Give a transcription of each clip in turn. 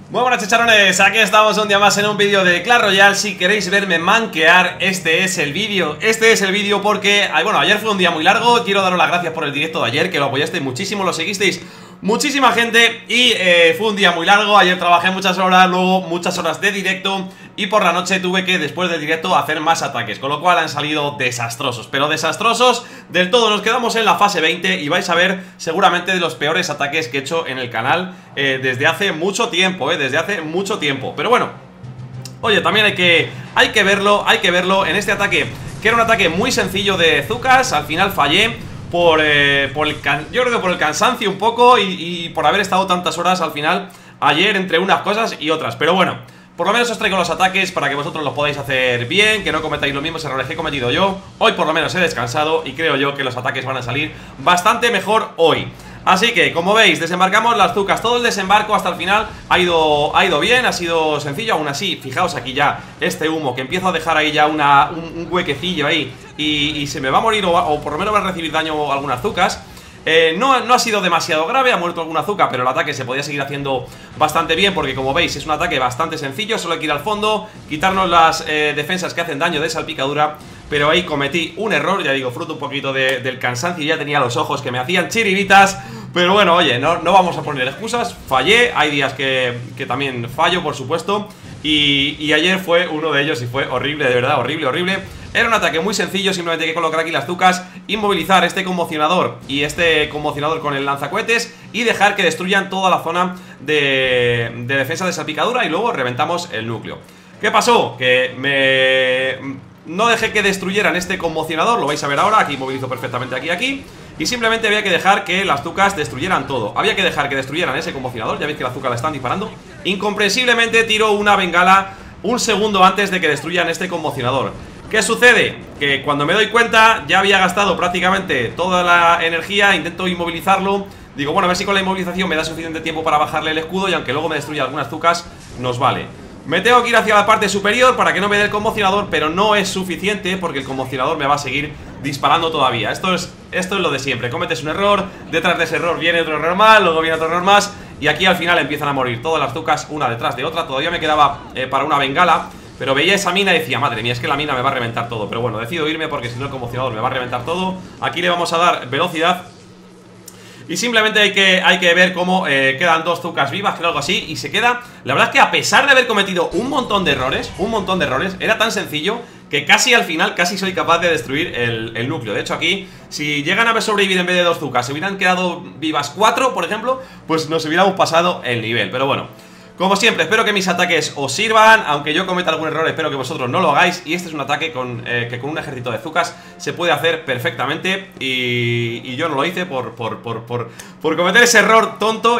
Muy buenas chicharones, aquí estamos un día más en un vídeo de Clash Royale. Si queréis verme manquear, este es el vídeo porque, bueno, ayer fue un día muy largo. Quiero daros las gracias por el directo de ayer, que lo apoyasteis muchísimo, lo seguisteis muchísima gente. Y fue un día muy largo, ayer trabajé muchas horas, luego muchas horas de directo. Y por la noche tuve que, después del directo, hacer más ataques, con lo cual han salido desastrosos, pero desastrosos del todo. Nos quedamos en la fase 20 y vais a ver seguramente de los peores ataques que he hecho en el canal desde hace mucho tiempo, desde hace mucho tiempo. Pero bueno, oye, también hay que verlo en este ataque, que era un ataque muy sencillo de Zucas. Al final fallé yo creo que por el cansancio un poco y por haber estado tantas horas al final ayer entre unas cosas y otras. Pero bueno, por lo menos os traigo los ataques para que vosotros los podáis hacer bien, que no cometáis los mismos errores que he cometido yo. Hoy por lo menos he descansado y creo yo que los ataques van a salir bastante mejor hoy. Así que, como veis, desembarcamos las Zucas. Todo el desembarco hasta el final ha ido bien, ha sido sencillo. Aún así, fijaos aquí ya este humo, que empiezo a dejar ahí ya un huequecillo ahí y se me va a morir o por lo menos va a recibir daño algunas Zucas. No ha sido demasiado grave, ha muerto alguna Zuca, pero el ataque se podía seguir haciendo bastante bien, porque como veis es un ataque bastante sencillo. Solo hay que ir al fondo, quitarnos las defensas que hacen daño de salpicadura. Pero ahí cometí un error, ya digo, fruto un poquito del cansancio. Ya tenía los ojos que me hacían chiribitas. Pero bueno, oye, no vamos a poner excusas. Fallé, hay días que también fallo, por supuesto. Y ayer fue uno de ellos y fue horrible, de verdad, horrible, horrible. Era un ataque muy sencillo, simplemente hay que colocar aquí las Zucas, inmovilizar este conmocionador y este conmocionador con el lanzacohetes y dejar que destruyan toda la zona de defensa de salpicadura y luego reventamos el núcleo. ¿Qué pasó? Que no dejé que destruyeran este conmocionador, lo vais a ver ahora, aquí inmovilizo perfectamente aquí. Y simplemente había que dejar que las Zucas destruyeran todo. Había que dejar que destruyeran ese conmocionador. Ya veis que las Zucas la están disparando. Incomprensiblemente tiro una bengala un segundo antes de que destruyan este conmocionador. ¿Qué sucede? Que cuando me doy cuenta ya había gastado prácticamente toda la energía. Intento inmovilizarlo. Digo, bueno, a ver si con la inmovilización me da suficiente tiempo para bajarle el escudo. Y aunque luego me destruya algunas Zucas, nos vale. Me tengo que ir hacia la parte superior para que no me dé el conmocionador, pero no es suficiente porque el conmocionador me va a seguir disparando todavía. Esto es lo de siempre. Cometes un error, detrás de ese error viene otro error más, luego viene otro error más, y aquí al final empiezan a morir todas las Zucas una detrás de otra. Todavía me quedaba para una bengala, pero veía esa mina y decía, madre mía, es que la mina me va a reventar todo. Pero bueno, decido irme porque si no el conmocionador me va a reventar todo. Aquí le vamos a dar velocidad. Y simplemente hay que ver cómo quedan dos Zucas vivas, creo algo así, y se queda. La verdad es que a pesar de haber cometido un montón de errores, era tan sencillo que casi al final, casi soy capaz de destruir el núcleo. De hecho aquí, si llegan a haber sobrevivido en vez de dos Zucas, si hubieran quedado vivas 4, por ejemplo, pues nos hubiéramos pasado el nivel. Pero bueno, como siempre, espero que mis ataques os sirvan. Aunque yo cometa algún error, espero que vosotros no lo hagáis. Y este es un ataque que con un ejército de Zucas se puede hacer perfectamente. Y yo no lo hice por cometer ese error tonto.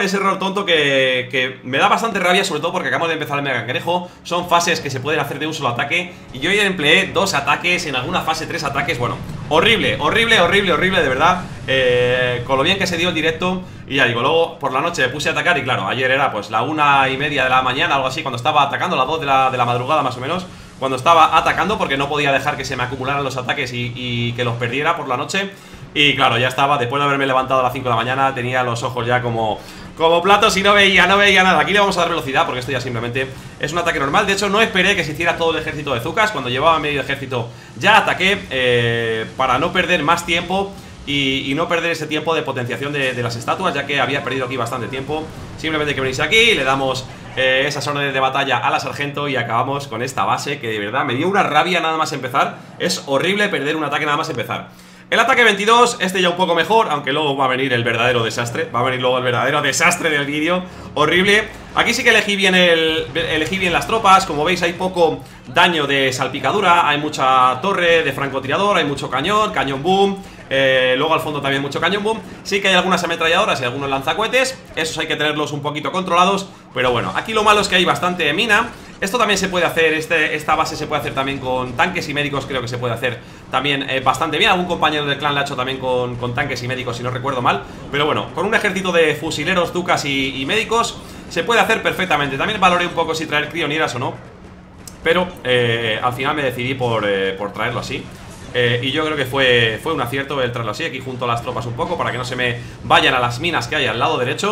Que me da bastante rabia, sobre todo porque acabamos de empezar el Mega Cangrejo. Son fases que se pueden hacer de un solo ataque. Y yo ya empleé 2 ataques, en alguna fase 3 ataques. Bueno, horrible, de verdad. Con lo bien que se dio el directo. Y ya digo, luego por la noche me puse a atacar. Y claro, ayer era pues la 1:30 de la mañana, algo así, cuando estaba atacando, las 2 de la madrugada más o menos, cuando estaba atacando, porque no podía dejar que se me acumularan los ataques y que los perdiera por la noche. Y claro, ya estaba, después de haberme levantado a las 5 de la mañana, tenía los ojos ya como platos y no veía nada. Aquí le vamos a dar velocidad porque esto ya simplemente es un ataque normal. De hecho, no esperé que se hiciera todo el ejército de Zucas. Cuando llevaba medio ejército ya ataqué para no perder más tiempo y no perder ese tiempo de potenciación de las estatuas, ya que había perdido aquí bastante tiempo. Simplemente hay que venirse aquí, le damos esas órdenes de batalla a la sargento y acabamos con esta base, que de verdad me dio una rabia nada más empezar. Es horrible perder un ataque nada más empezar. El ataque 22, este ya un poco mejor, aunque luego va a venir el verdadero desastre. Va a venir luego el verdadero desastre del vídeo. Horrible. Aquí sí que elegí bien las tropas. Como veis hay poco daño de salpicadura. Hay mucha torre de francotirador, hay mucho cañón boom. Luego al fondo también mucho cañón boom. Sí que hay algunas ametralladoras y algunos lanzacohetes. Esos hay que tenerlos un poquito controlados. Pero bueno, aquí lo malo es que hay bastante mina. Esto también se puede hacer, esta base se puede hacer también con tanques y médicos. Creo que se puede hacer también bastante bien. Algún compañero del clan lo ha hecho también con tanques y médicos, si no recuerdo mal. Pero bueno, con un ejército de fusileros, Zucas y médicos se puede hacer perfectamente. También valoré un poco si traer crionieras o no, pero al final me decidí por traerlo así. Y yo creo que fue un acierto el traerlo así, aquí junto a las tropas un poco, para que no se me vayan a las minas que hay al lado derecho.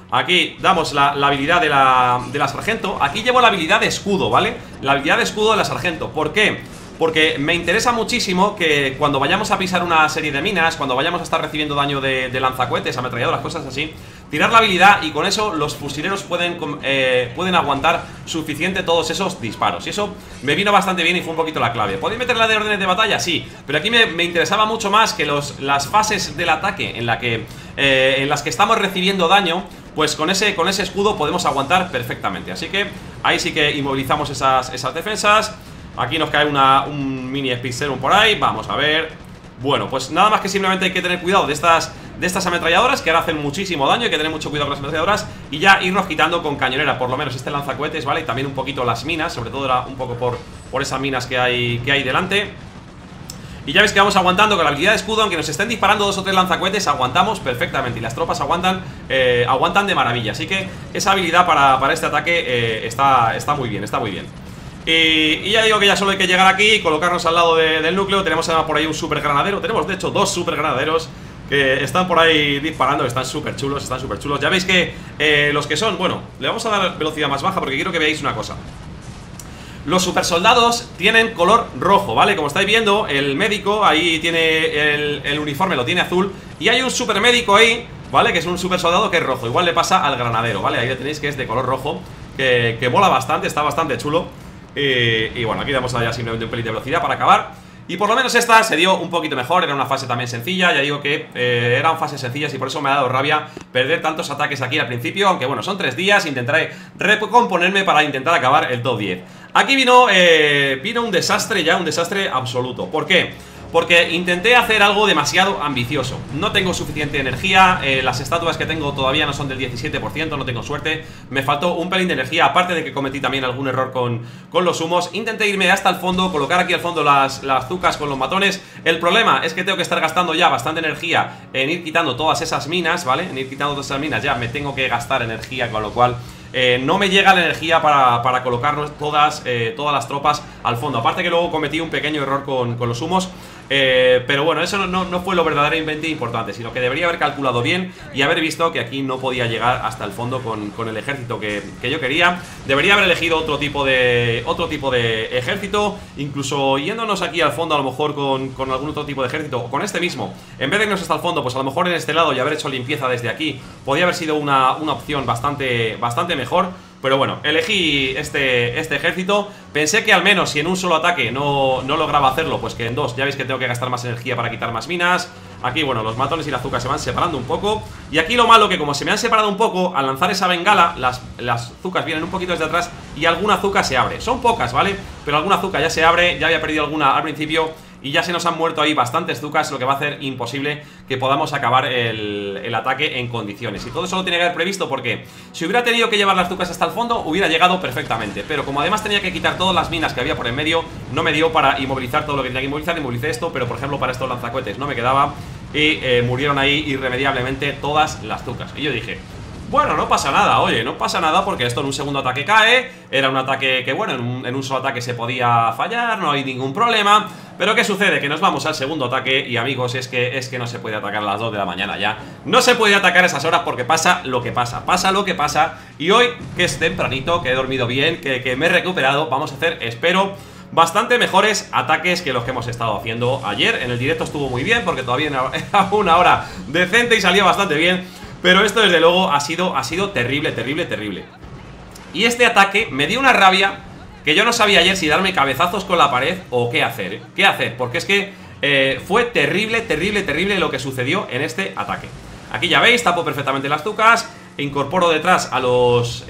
Aquí damos la habilidad de la sargento. Aquí llevo la habilidad de escudo, ¿vale? La habilidad de escudo de la sargento. ¿Por qué? Porque me interesa muchísimo que cuando vayamos a pisar una serie de minas, cuando vayamos a estar recibiendo daño de lanzacohetes, ametralladoras, cosas así, tirar la habilidad y con eso los fusileros pueden aguantar suficiente todos esos disparos. Y eso me vino bastante bien y fue un poquito la clave. ¿Podéis meterla de órdenes de batalla? Sí, pero aquí me interesaba mucho más que las fases del ataque en las que estamos recibiendo daño, pues con ese escudo podemos aguantar perfectamente. Así que ahí sí que inmovilizamos esas defensas. Aquí nos cae un mini Speed Serum por ahí. Vamos a ver. Bueno, pues nada más que simplemente hay que tener cuidado de estas ametralladoras, que ahora hacen muchísimo daño. Hay que tener mucho cuidado con las ametralladoras y ya irnos quitando con cañonera, por lo menos este lanzacohetes, ¿vale? Y también un poquito las minas, sobre todo era un poco por esas minas que hay delante. Y ya veis que vamos aguantando con la habilidad de escudo. Aunque nos estén disparando 2 o 3 lanzacohetes, aguantamos perfectamente. Y las tropas aguantan de maravilla. Así que esa habilidad para este ataque está muy bien, está muy bien. Y ya digo que ya solo hay que llegar aquí y colocarnos al lado del núcleo. Tenemos además por ahí un super granadero. Tenemos de hecho 2 super granaderos que están por ahí disparando. Están súper chulos, están súper chulos. Ya veis que los que son, bueno, le vamos a dar velocidad más baja porque quiero que veáis una cosa. Los super soldados tienen color rojo, ¿vale? Como estáis viendo, el médico ahí tiene el uniforme, lo tiene azul. Y hay un super médico ahí, ¿vale? Que es un super soldado que es rojo. Igual le pasa al granadero, ¿vale? Ahí lo tenéis que es de color rojo, que mola bastante, está bastante chulo. Y bueno, aquí damos ya simplemente un pelín de velocidad para acabar. Y por lo menos esta se dio un poquito mejor. Era una fase también sencilla, ya digo que eran fases sencillas. Y por eso me ha dado rabia perder tantos ataques aquí al principio. Aunque bueno, son 3 días, intentaré recomponerme para intentar acabar el top 10. Aquí vino un desastre ya, un desastre absoluto. ¿Por qué? Porque intenté hacer algo demasiado ambicioso. No tengo suficiente energía, las estatuas que tengo todavía no son del 17%, no tengo suerte. Me faltó un pelín de energía, aparte de que cometí también algún error con los humos. Intenté irme hasta el fondo, colocar aquí al fondo las zucas con los matones. El problema es que tengo que estar gastando ya bastante energía en ir quitando todas esas minas, ¿vale? En ir quitando todas esas minas ya me tengo que gastar energía, con lo cual no me llega la energía para colocarnos todas las tropas al fondo. Aparte que luego cometí un pequeño error con los humos. Pero bueno, eso no fue lo verdaderamente importante, sino que debería haber calculado bien y haber visto que aquí no podía llegar hasta el fondo con el ejército que yo quería. Debería haber elegido otro tipo de ejército, incluso yéndonos aquí al fondo a lo mejor con algún otro tipo de ejército, o con este mismo. En vez de irnos hasta el fondo, pues a lo mejor en este lado y haber hecho limpieza desde aquí, podría haber sido una opción bastante mejor. Pero bueno, elegí este ejército. Pensé que al menos si en un solo ataque no lograba hacerlo, pues que en 2, ya veis que tengo que gastar más energía para quitar más minas. Aquí, bueno, los matones y la azúcar se van separando un poco. Y aquí lo malo que como se me han separado un poco, al lanzar esa bengala, las azúcares vienen un poquito desde atrás y alguna azúcar se abre. Son pocas, ¿vale? Pero alguna azúcar ya se abre, ya había perdido alguna al principio y ya se nos han muerto ahí bastantes zucas, lo que va a hacer imposible que podamos acabar el ataque en condiciones. Y todo eso lo tenía que haber previsto porque si hubiera tenido que llevar las zucas hasta el fondo, hubiera llegado perfectamente. Pero como además tenía que quitar todas las minas que había por en medio, no me dio para inmovilizar todo lo que tenía que inmovilizar. Inmovilicé esto, pero por ejemplo para estos lanzacohetes no me quedaba. Y murieron ahí irremediablemente todas las zucas. Y yo dije, bueno, no pasa nada, oye, no pasa nada porque esto en un segundo ataque cae. Era un ataque que, bueno, en un solo ataque se podía fallar, no hay ningún problema. Pero ¿qué sucede? Que nos vamos al segundo ataque y amigos, es que no se puede atacar a las 2 de la mañana ya. No se puede atacar a esas horas porque pasa lo que pasa, Y hoy, que es tempranito, que he dormido bien, que me he recuperado, vamos a hacer, espero, bastante mejores ataques que los que hemos estado haciendo ayer. En el directo estuvo muy bien porque todavía era una hora decente y salía bastante bien. Pero esto desde luego ha sido terrible. Y este ataque me dio una rabia que yo no sabía ayer si darme cabezazos con la pared o qué hacer. Porque es que fue terrible lo que sucedió en este ataque. Aquí ya veis, tapo perfectamente las zucas, incorporo detrás a los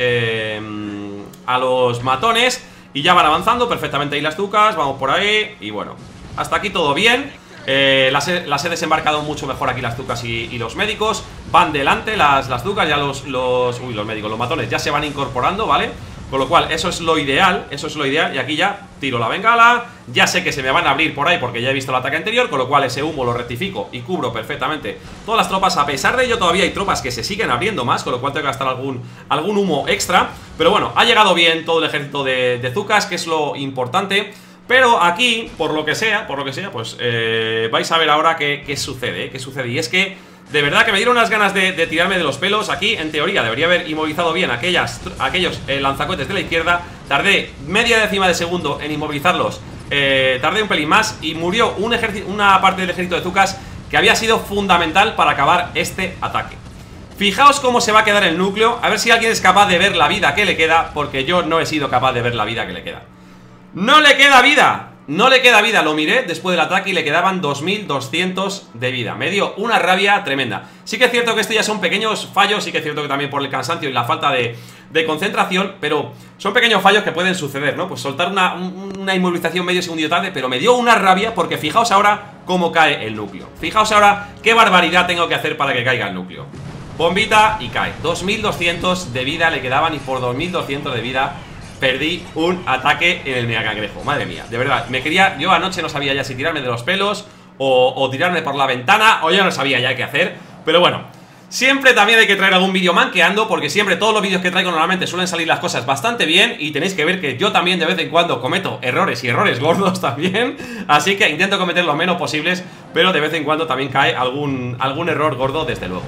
matones y ya van avanzando perfectamente ahí las zucas. Vamos por ahí y bueno, hasta aquí todo bien. Las he desembarcado mucho mejor aquí las zucas y los médicos. Van delante las zucas, ya los médicos, los matones ya se van incorporando, ¿vale? Con lo cual, eso es lo ideal, y aquí ya tiro la bengala. Ya sé que se me van a abrir por ahí porque ya he visto el ataque anterior, con lo cual ese humo lo rectifico y cubro perfectamente todas las tropas. A pesar de ello todavía hay tropas que se siguen abriendo más, con lo cual tengo que gastar algún humo extra. Pero bueno, ha llegado bien todo el ejército de zucas, que es lo importante. Pero aquí, por lo que sea, pues vais a ver ahora qué sucede, Y es que De verdad que me dieron unas ganas de tirarme de los pelos. Aquí, en teoría, debería haber inmovilizado bien aquellos lanzacohetes de la izquierda. Tardé media décima de segundo en inmovilizarlos. Tardé un pelín más y murió una parte del ejército de Zucas que había sido fundamental para acabar este ataque. Fijaos cómo se va a quedar el núcleo. A ver si alguien es capaz de ver la vida que le queda, porque yo no he sido capaz de ver la vida que le queda. ¡No le queda vida! No le queda vida, lo miré después del ataque y le quedaban 2200 de vida. Me dio una rabia tremenda. Sí que es cierto que esto ya son pequeños fallos, sí que es cierto que también por el cansancio y la falta de concentración, pero son pequeños fallos que pueden suceder, ¿no? Pues soltar una inmovilización medio segundillo tarde, pero me dio una rabia porque fijaos ahora cómo cae el núcleo. Fijaos ahora qué barbaridad tengo que hacer para que caiga el núcleo. Bombita y cae. 2200 de vida le quedaban y por 2200 de vida perdí un ataque en el mega cangrejo. Madre mía, de verdad, yo anoche no sabía ya si tirarme de los pelos o tirarme por la ventana, o yo no sabía ya qué hacer. Pero bueno, siempre también hay que traer algún vídeo manqueando, porque siempre todos los vídeos que traigo normalmente suelen salir las cosas bastante bien. Y tenéis que ver que yo también de vez en cuando cometo errores y errores gordos también. Así que intento cometer lo menos posibles, pero de vez en cuando también cae algún error gordo, desde luego.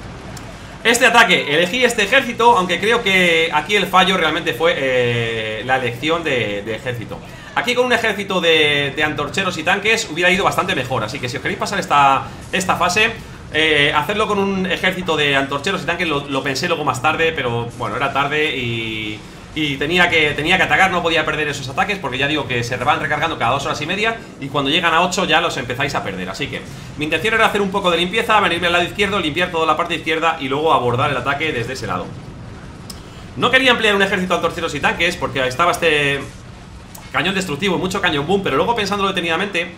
Este ataque, elegí este ejército, aunque creo que aquí el fallo realmente fue la elección de ejército. Aquí con un ejército de antorcheros y tanques hubiera ido bastante mejor, así que si os queréis pasar esta fase, hacerlo con un ejército de antorcheros y tanques lo pensé luego más tarde, pero bueno, era tarde y tenía que atacar, no podía perder esos ataques, porque ya digo que se van recargando cada 2 horas y media y cuando llegan a 8 ya los empezáis a perder. Así que mi intención era hacer un poco de limpieza, venirme al lado izquierdo, limpiar toda la parte izquierda y luego abordar el ataque desde ese lado. No quería emplear un ejército de antorcheros y tanques porque estaba este cañón destructivo y mucho cañón boom, pero luego pensándolo detenidamente,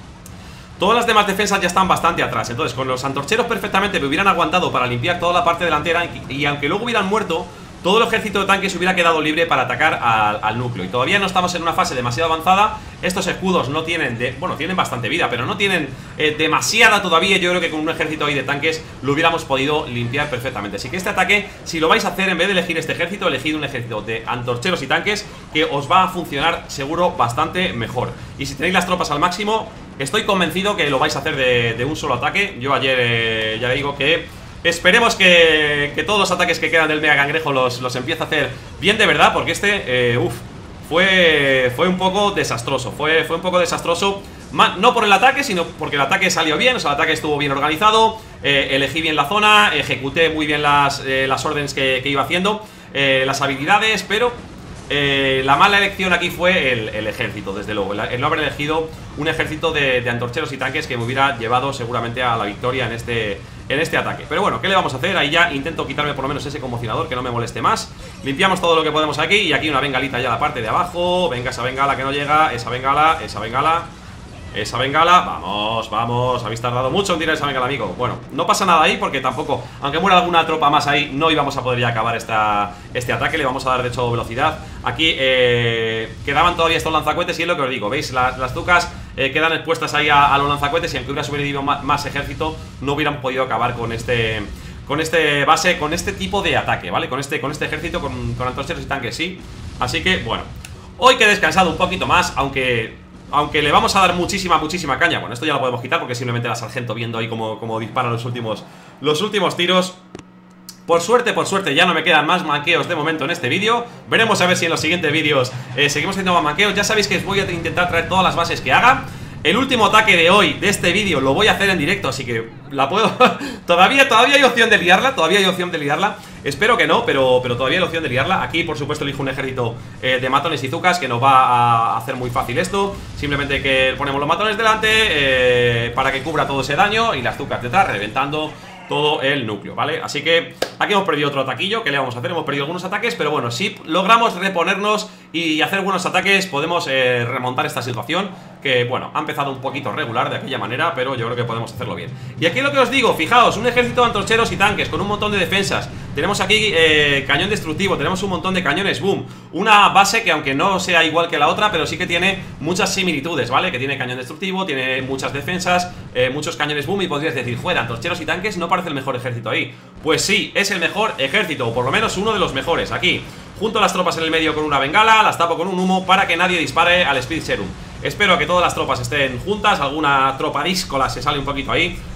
todas las demás defensas ya están bastante atrás. Entonces con los antorcheros perfectamente me hubieran aguantado para limpiar toda la parte delantera y aunque luego hubieran muerto, todo el ejército de tanques hubiera quedado libre para atacar al núcleo. Y todavía no estamos en una fase demasiado avanzada. Estos escudos no tienen bueno, tienen bastante vida, pero no tienen demasiada todavía. Yo creo que con un ejército ahí de tanques lo hubiéramos podido limpiar perfectamente. Así que este ataque, si lo vais a hacer, en vez de elegir este ejército, elegid un ejército de antorcheros y tanques, que os va a funcionar seguro bastante mejor. Y si tenéis las tropas al máximo, estoy convencido que lo vais a hacer de un solo ataque. Yo ayer ya digo que esperemos que todos los ataques que quedan del mega cangrejo los empiece a hacer bien de verdad, porque este, fue un poco desastroso. Fue un poco desastroso, no por el ataque, sino porque el ataque salió bien, o sea, el ataque estuvo bien organizado, elegí bien la zona, ejecuté muy bien las órdenes que iba haciendo, las habilidades, pero la mala elección aquí fue el ejército, desde luego. El no haber elegido un ejército de antorcheros y tanques que me hubiera llevado seguramente a la victoria en este ataque. Pero bueno, ¿qué le vamos a hacer? Ahí ya intento quitarme por lo menos ese conmocionador, que no me moleste más. Limpiamos todo lo que podemos aquí. Y aquí una bengalita ya a la parte de abajo. Venga, esa bengala que no llega. Esa bengala, esa bengala, esa bengala. Vamos, vamos. Habéis tardado mucho en tirar esa bengala, amigo. Bueno, no pasa nada ahí porque tampoco, aunque muera alguna tropa más ahí, no íbamos a poder ya acabar este ataque. Le vamos a dar de hecho velocidad. Aquí quedaban todavía estos lanzacohetes y es lo que os digo. ¿Veis? Las Zucas quedan expuestas ahí a los lanzacohetes y aunque hubiera sobrevivido más ejército, no hubieran podido acabar con este tipo de ataque, ¿vale? Con este ejército, con antorcheros y tanques, sí. Así que, bueno, hoy que he descansado un poquito más, aunque le vamos a dar muchísima caña. Bueno, esto ya lo podemos quitar porque simplemente la sargento viendo ahí cómo dispara los últimos tiros. Por suerte ya no me quedan más manqueos de momento en este vídeo. Veremos a ver si en los siguientes vídeos seguimos teniendo más manqueos. Ya sabéis que os voy a intentar traer todas las bases que haga. El último ataque de hoy, de este vídeo, lo voy a hacer en directo, así que la puedo... todavía hay opción de liarla, Espero que no, pero todavía hay opción de liarla. Aquí, por supuesto, elijo un ejército de matones y zucas, que nos va a hacer muy fácil esto. Simplemente que ponemos los matones delante para que cubra todo ese daño y las zucas detrás, reventando todo el núcleo, ¿vale? Así que aquí hemos perdido otro ataquillo. ¿Qué le vamos a hacer? Hemos perdido algunos ataques, pero bueno, si logramos reponernos y hacer buenos ataques, podemos remontar esta situación, que bueno, ha empezado un poquito regular de aquella manera, pero yo creo que podemos hacerlo bien. Y aquí lo que os digo, fijaos, un ejército de antorcheros y tanques con un montón de defensas. Tenemos aquí cañón destructivo, tenemos un montón de cañones boom. Una base que aunque no sea igual que la otra, pero sí que tiene muchas similitudes, ¿vale? Que tiene cañón destructivo, tiene muchas defensas, muchos cañones boom. Y podrías decir, fuera, antorcheros y tanques no parece el mejor ejército ahí. Pues sí, es el mejor ejército, o por lo menos uno de los mejores. Aquí, junto a las tropas en el medio con una bengala, las tapo con un humo para que nadie dispare al Speed Serum. Espero que todas las tropas estén juntas, alguna tropa díscola se sale un poquito ahí,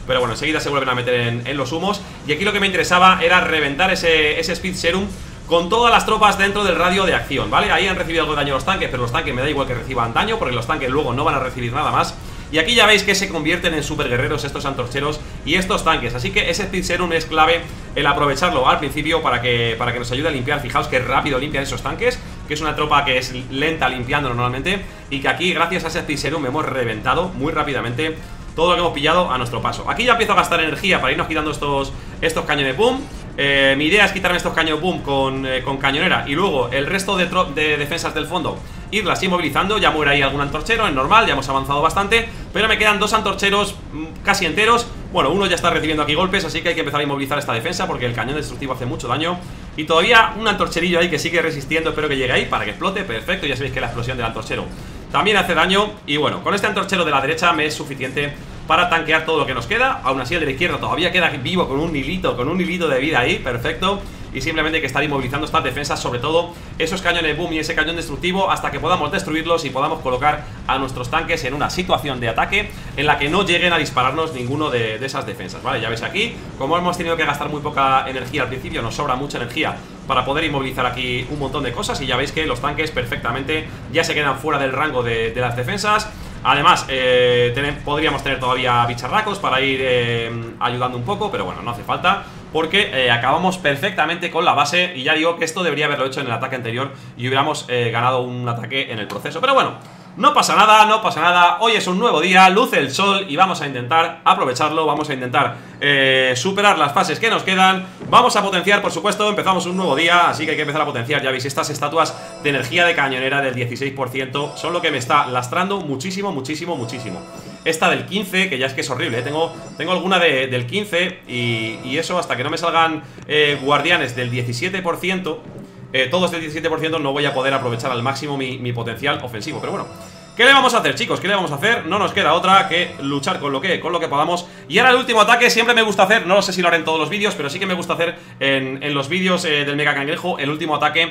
pero bueno, enseguida se vuelven a meter en los humos. Y aquí lo que me interesaba era reventar ese Speed Serum con todas las tropas dentro del radio de acción, ¿vale? Ahí han recibido algo de daño los tanques, pero los tanques me da igual que reciban daño, porque los tanques luego no van a recibir nada más. Y aquí ya veis que se convierten en super guerreros estos antorcheros y estos tanques. Así que ese Speed Serum es clave el aprovecharlo al principio para que nos ayude a limpiar. Fijaos que rápido limpian esos tanques, que es una tropa que es lenta limpiando normalmente. Y que aquí, gracias a ese Speed Serum, hemos reventado muy rápidamente todo lo que hemos pillado a nuestro paso. Aquí ya empiezo a gastar energía para irnos quitando estos cañones de boom. Mi idea es quitarme estos cañones boom con cañonera y luego el resto de defensas del fondo irlas inmovilizando. Ya muere ahí algún antorchero, es normal, ya hemos avanzado bastante, pero me quedan dos antorcheros casi enteros. Bueno, uno ya está recibiendo aquí golpes, así que hay que empezar a inmovilizar esta defensa porque el cañón destructivo hace mucho daño. Y todavía un antorcherillo ahí que sigue resistiendo, espero que llegue ahí para que explote. Perfecto, ya sabéis que la explosión del antorchero también hace daño. Y bueno, con este antorchero de la derecha me es suficiente para tanquear todo lo que nos queda. Aún así el de la izquierda todavía queda vivo con un hilito de vida ahí, perfecto. Y simplemente hay que estar inmovilizando estas defensas, sobre todo esos cañones boom y ese cañón destructivo, hasta que podamos destruirlos y podamos colocar a nuestros tanques en una situación de ataque en la que no lleguen a dispararnos ninguno de esas defensas, ¿vale? Ya veis aquí, como hemos tenido que gastar muy poca energía al principio, nos sobra mucha energía para poder inmovilizar aquí un montón de cosas. Y ya veis que los tanques perfectamente ya se quedan fuera del rango de las defensas. Además, podríamos tener todavía bicharracos para ir ayudando un poco, pero bueno, no hace falta, porque acabamos perfectamente con la base. Y ya digo que esto debería haberlo hecho en el ataque anterior y hubiéramos ganado un ataque en el proceso. Pero bueno, no pasa nada, no pasa nada. Hoy es un nuevo día, luce el sol y vamos a intentar aprovecharlo. Vamos a intentar superar las fases que nos quedan. Vamos a potenciar, por supuesto, empezamos un nuevo día, así que hay que empezar a potenciar. Ya veis, estas estatuas de energía de cañonera del 16% son lo que me está lastrando muchísimo, muchísimo, muchísimo. Esta del 15, que ya es que es horrible, tengo alguna del 15 y eso hasta que no me salgan guardianes del 17%, todos del 17%, no voy a poder aprovechar al máximo mi potencial ofensivo. Pero bueno, ¿qué le vamos a hacer, chicos? ¿Qué le vamos a hacer? No nos queda otra que luchar con lo que podamos. Y ahora el último ataque siempre me gusta hacer, no sé si lo haré en todos los vídeos, pero sí que me gusta hacer en los vídeos del Mega Cangrejo el último ataque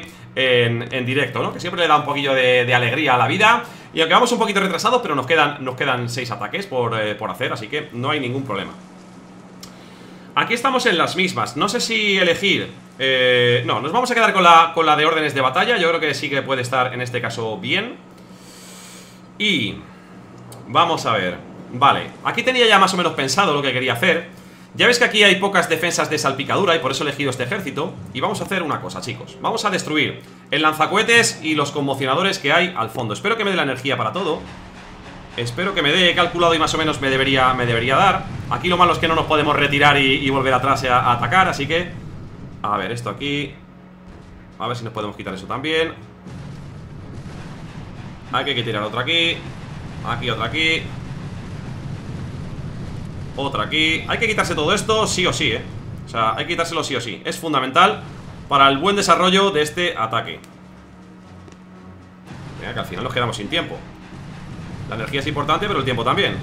en directo, ¿no? Que siempre le da un poquillo de alegría a la vida. Y aunque vamos un poquito retrasados, pero nos quedan 6 ataques por hacer, así que no hay ningún problema. Aquí estamos en las mismas, no sé si elegir... no, nos vamos a quedar con la de órdenes de batalla. Yo creo que sí que puede estar en este caso bien. Y vamos a ver. Vale, aquí tenía ya más o menos pensado lo que quería hacer. Ya ves que aquí hay pocas defensas de salpicadura y por eso he elegido este ejército. Y vamos a hacer una cosa, chicos. Vamos a destruir el lanzacohetes y los conmocionadores que hay al fondo. Espero que me dé la energía para todo. Espero que me dé, he calculado y más o menos me debería dar. Aquí lo malo es que no nos podemos retirar y volver atrás a atacar, así que... A ver, esto aquí. A ver si nos podemos quitar eso también. Hay que tirar otra aquí. Aquí, otra aquí. Otra aquí. Hay que quitarse todo esto sí o sí, O sea, hay que quitárselo sí o sí. Es fundamental para el buen desarrollo de este ataque. Mira que al final nos quedamos sin tiempo. La energía es importante, pero el tiempo también.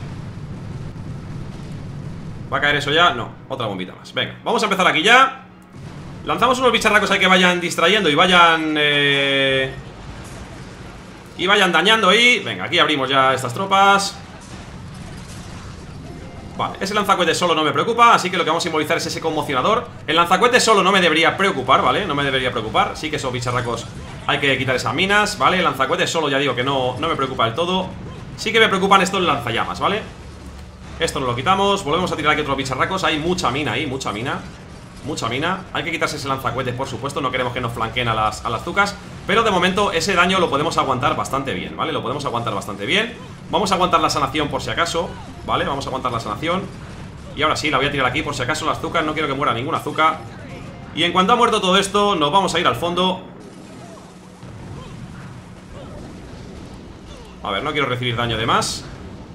¿Va a caer eso ya? No, otra bombita más. Venga, vamos a empezar aquí ya. Lanzamos unos bicharracos ahí que vayan distrayendo y vayan dañando ahí. Venga, aquí abrimos ya estas tropas. Vale, ese lanzacohetes solo no me preocupa, así que lo que vamos a inmovilizar es ese conmocionador. El lanzacohetes solo no me debería preocupar, ¿vale? No me debería preocupar, sí que esos bicharracos hay que quitar esas minas, ¿vale? El lanzacohetes solo ya digo que no me preocupa del todo. Sí que me preocupan estos lanzallamas, ¿vale? Esto no lo quitamos, volvemos a tirar aquí otros bicharracos. Hay mucha mina ahí, mucha mina. Mucha mina, hay que quitarse ese lanzacohetes, por supuesto. No queremos que nos flanqueen a las zucas. Pero de momento ese daño lo podemos aguantar bastante bien, ¿vale? Lo podemos aguantar bastante bien. Vamos a aguantar la sanación por si acaso, ¿vale? Vamos a aguantar la sanación. Y ahora sí, la voy a tirar aquí por si acaso las zucas. No quiero que muera ninguna zuca. Y en cuanto ha muerto todo esto, nos vamos a ir al fondo. A ver, no quiero recibir daño de más.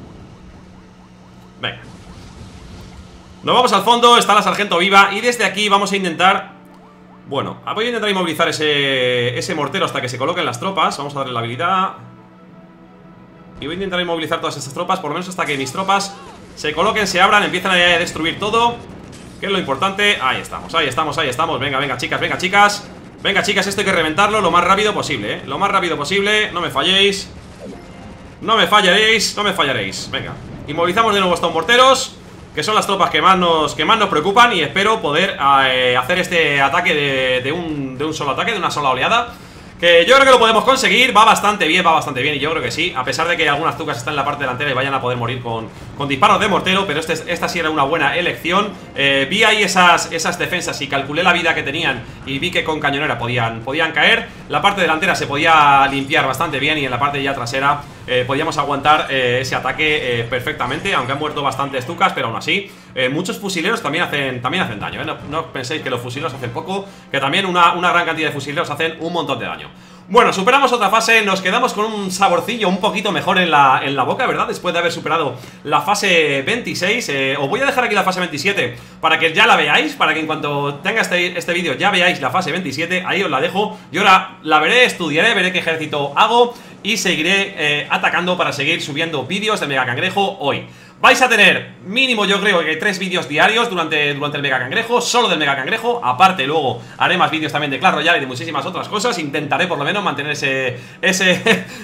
Venga. Nos vamos al fondo, está la sargento viva. Y desde aquí vamos a intentar... Bueno, voy a intentar inmovilizar ese mortero hasta que se coloquen las tropas. Vamos a darle la habilidad. Y voy a intentar inmovilizar todas estas tropas, por lo menos hasta que mis tropas se coloquen, se abran, empiezan a destruir todo, que es lo importante. Ahí estamos, ahí estamos, ahí estamos. Venga, venga, chicas, venga, chicas. Venga, chicas, esto hay que reventarlo lo más rápido posible, Lo más rápido posible, no me falléis. No me fallaréis, no me fallaréis. Venga, inmovilizamos de nuevo estos morteros, que son las tropas que más nos preocupan. Y espero poder hacer este ataque de un solo ataque, de una sola oleada, que yo creo que lo podemos conseguir. Va bastante bien, y yo creo que sí. A pesar de que algunas tucas están en la parte delantera y vayan a poder morir con disparos de mortero, pero esta sí era una buena elección. Vi ahí esas defensas y calculé la vida que tenían y vi que con cañonera podían caer. La parte delantera se podía limpiar bastante bien y en la parte ya trasera podíamos aguantar ese ataque perfectamente, aunque han muerto bastantes tucas, pero aún así muchos fusileros también hacen daño, ¿eh? No penséis que los fusileros hacen poco, que también una gran cantidad de fusileros hacen un montón de daño. Bueno, superamos otra fase, nos quedamos con un saborcillo un poquito mejor en la boca, ¿verdad? Después de haber superado la fase 26. Os voy a dejar aquí la fase 27 para que ya la veáis, para que en cuanto tenga este vídeo ya veáis la fase 27. Ahí os la dejo. Yo ahora la veré, estudiaré, veré qué ejército hago y seguiré atacando para seguir subiendo vídeos de Mega Cangrejo hoy. Vais a tener mínimo, yo creo que 3 vídeos diarios durante el Mega Cangrejo, solo del Mega Cangrejo. Aparte luego haré más vídeos también de Clash Royale y de muchísimas otras cosas. Intentaré por lo menos mantener ese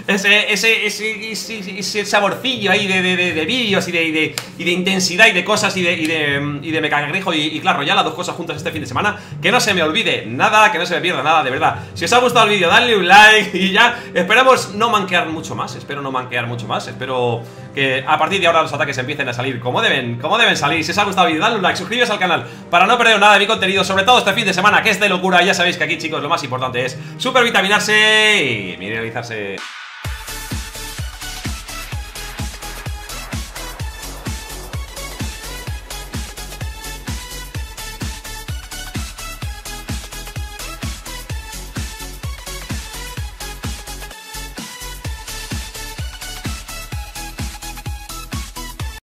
saborcillo ahí de vídeos y de intensidad y de cosas y de Mega Cangrejo y Clash Royale, las dos cosas juntas este fin de semana. Que no se me olvide nada, que no se me pierda nada, de verdad. Si os ha gustado el vídeo, dadle un like y ya. Esperamos no manquear mucho más, espero que a partir de ahora los ataques empiecen a salir como deben salir. Si os ha gustado el vídeo, dadle un like, suscribiros al canal para no perder nada de mi contenido, sobre todo este fin de semana, que es de locura. Ya sabéis que aquí, chicos, lo más importante es supervitaminarse y mineralizarse.